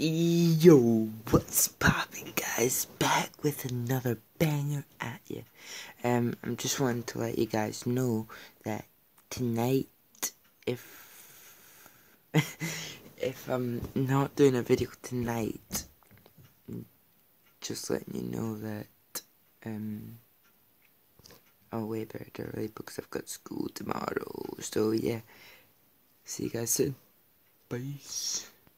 Yo, what's poppin', guys? Back with another banger at you. I'm just wanting to let you guys know that tonight, if if I'm not doing a video tonight, just letting you know that I'll way better early because I've got school tomorrow. So yeah, see you guys soon. Bye.